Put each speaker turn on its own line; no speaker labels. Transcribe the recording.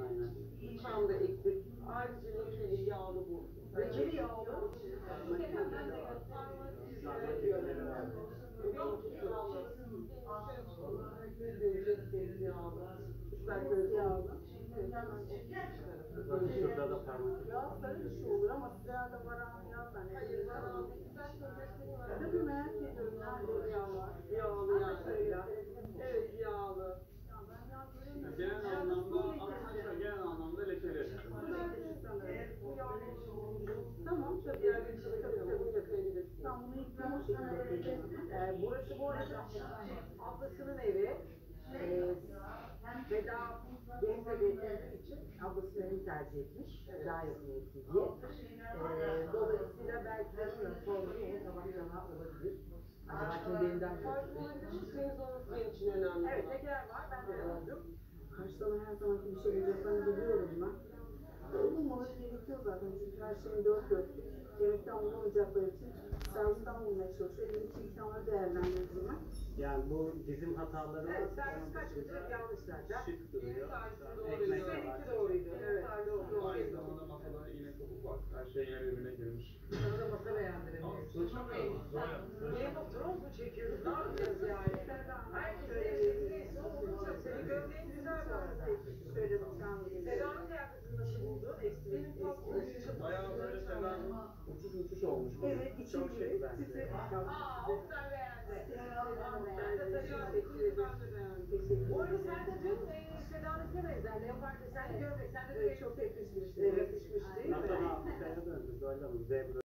Aynen.
Tam da ektik. Ayrıca lekeli yağlı bu.
Lekeli yağlı.
Şurada da parmak.
Yağ sarı bir şey olur ama sırada varan yağ zannediyorum.
Hayır, varan değil.
Tabii merak ediyorum nerede yağ var.
Yağlı yani. Evet, yağlı.
Genel anlamda lekeli.
Tamam, tabii. Tamam, bunu yıkama şekilde.
Burası bu arada ablasının evi. Veda benim de beklediğim için ablasının evini tercih etmiş. Daha yakın etsin diye. Dolayısıyla belki de sonra onun tabaklarına olabilir. Acaba kendi evinden götürdü. Temiz olması benim için önemli. Evet, teker var. Ben de gördüm.
Karşılama her zamanki bir şey olacaklarını biliyorum ben. Bulunmaları gerekiyor zaten çünkü her şeyin dört dörtlük. Yemekten bulamayacakları için servisten bulmaya çalışıyor. Elindeki imkanları değerlendirdiğimi.
Yani bu bizim hatalarımız.
Evet, servis kaç metre yanlışlarca.
Şık duruyor.
Ekmek seninki doğruydu. Evet, doğru.
Aynı zamanda masada yine topuk var. Her şey yer birbirine girmiş.
Sana da masa beğendiremiyoruz. Game of Thrones mu çekiyoruz? Ne yapacağız yani? Herkes sevdiğini olacak. Senin gömleğin güzel bu arada.
Şöyle bıçağımı
Seda'nın kıyafetini nasıl buldun? Eski.
Bayağı böyle seven uçuş olmuş.
Evet, içim
Çok
gibi.
şık bence.
Size
Oktay beğendi.
Ben de
Ben de beğendim. Bu arada sen de dün Seda'nınkine benzer. Leopard desenli gömlek. Sen de
çok yakışmış.
yakışmış değil mi?
Nasıl hafızaya döndü. Böyle mi? Zebra.